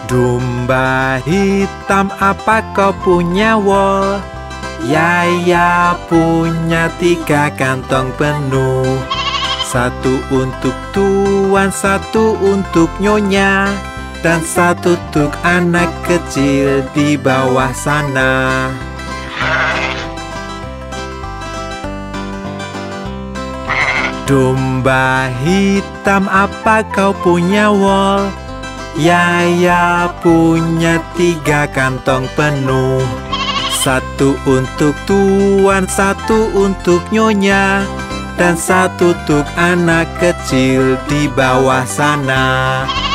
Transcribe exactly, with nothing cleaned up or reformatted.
Domba hitam, apa kau punya wol? Yaya punya tiga kantong penuh. Satu untuk tuan, satu untuk nyonya, dan satu untuk anak kecil di bawah sana. Domba hitam, apa kau punya wol? Yaya punya tiga kantong penuh. Satu untuk tuan, satu untuk nyonya, dan satu untuk anak kecil di bawah sana.